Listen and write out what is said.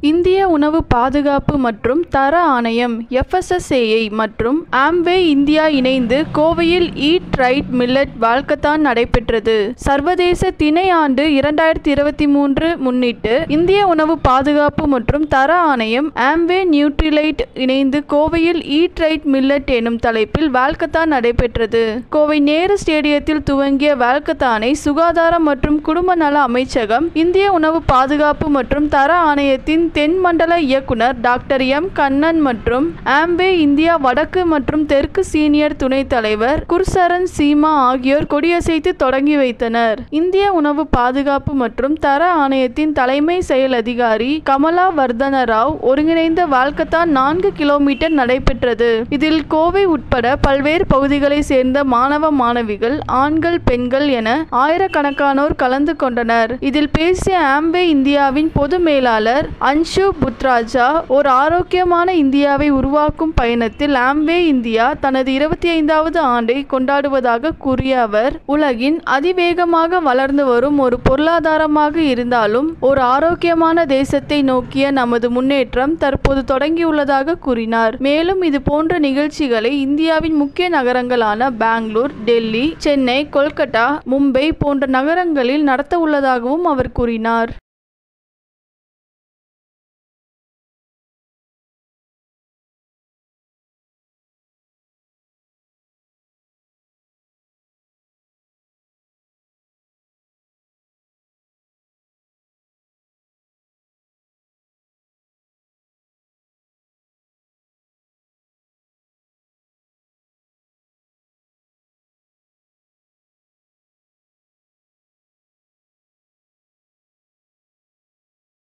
இந்திய உணவு பாதுகாப்பு மற்றும் தர ஆணையம் (FSSAI) மற்றும் ஆம்வே இந்தியா இணைந்து கோவையில் ஈட் ரைட் மில்லட் வால்கத்தான் நடைபெற்றது. சர்வதேச திணை ஆண்டு 2023 முன்னிட்டு இந்திய உணவு பாதுகாப்பு மற்றும் தர ஆணையம், ஆம்வே, நியூட்ரிலைட் இணைந்து கோவையில் ஈட் ரைட் மில்லட் எனும் தலைப்பில் வால்கத்தான் நடைபெற்றது. கோவை நேரு ஸ்டேடியத்தில் துவங்கிய வால்கத்தானை சுகாதாரம் மற்றும் குடும்ப நல அமைச்சகம், இந்திய உணவு பாதுகாப்பு மற்றும் தர ஆணையத்தின் தென் மண்டல இயக்குனர் டாக்டர் எம். கண்ணன் மற்றும் ஆம்வே இந்தியா வடக்கு மற்றும் தெற்கு சீனியர் துணைத் தலைவர் குர்சரன் சீமா ஆகியோர் கொடியசைத்து தொடங்கி வைத்தனர். இந்திய உணவு பாதுகாப்பு மற்றும் தர ஆணையத்தின் தலைமை செயல் அதிகாரி கமலா வர்தன ராவ் ஒருங்கிணைந்த வால்கத்தான் 4 கிலோமீட்டர் நடைபெற்றது. இதில் கோவை உட்பட பல்வேறு பகுதிகளை சேர்ந்த மாணவ மாணவிகள், ஆண்கள், பெண்கள் என ஆயிரக்கணக்கானோர் கலந்து கொண்டனர். இதில் பேசிய ஆம்வே இந்தியாவின் பொது மேலாளர் அன்ஷு புத்ராஜா, ஒரு ஆரோக்கியமான இந்தியாவை உருவாக்கும் பயணத்தில் ஆம்வே இந்தியா தனது 25வது ஆண்டை கொண்டாடுவதாக கூறிய அவர், உலகின் அதிவேகமாக வளர்ந்து வரும் ஒரு பொருளாதாரமாக இருந்தாலும் ஒரு ஆரோக்கியமான தேசத்தை நோக்கிய நமது முன்னேற்றம் தற்போது தொடங்கியுள்ளதாக கூறினார். மேலும் இது போன்ற நிகழ்ச்சிகளை இந்தியாவின் முக்கிய நகரங்களான பெங்களூர், டெல்லி, சென்னை, கொல்கத்தா, மும்பை போன்ற நகரங்களில் நடத்த உள்ளதாகவும் அவர் கூறினார்.